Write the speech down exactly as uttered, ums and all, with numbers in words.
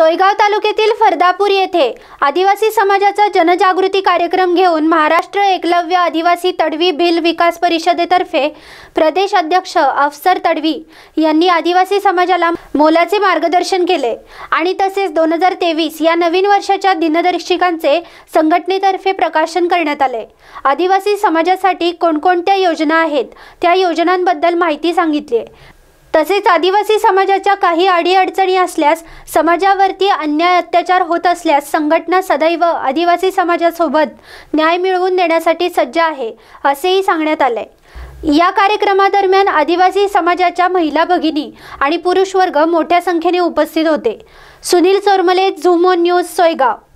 सोयगाव तालुक्यातील फरदापूर येथे आदिवासी समाजाचा जनजागृती कार्यक्रम घेऊन महाराष्ट्र एकलव्य आदिवासी तडवी भिल विकास परिषदेतर्फे प्रदेश अध्यक्ष अफसर तडवी यांनी आदिवासी समाजाला मोलाचे मार्गदर्शन केले आणि तसेच दोन हजार तेवीस या नवीन वर्षाच्या दिनदर्शिकांचे संघटनेतर्फे प्रकाशन करण्यात आले। आदिवासी समाजासाठी कोणकोणत्या योजना आहेत त्या योजनांबद्दल माहिती सांगितली। तसेच आदिवासी समाजाच्या काही अडीअडचणी असल्यास समाजावरती अन्याय अत्याचार होत असल्यास संघटना सदैव आदिवासी समाजासोबत न्याय मिळवून देण्यासाठी सज्ज आहे असेही सांगण्यात आले। या कार्यक्रमादरम्यान आदिवासी समाजाच्या महिला भगिनी आणि पुरुष वर्ग मोठ्या संख्येने उपस्थित होते। Sunil Chormale, Zoom on news, Soygaon.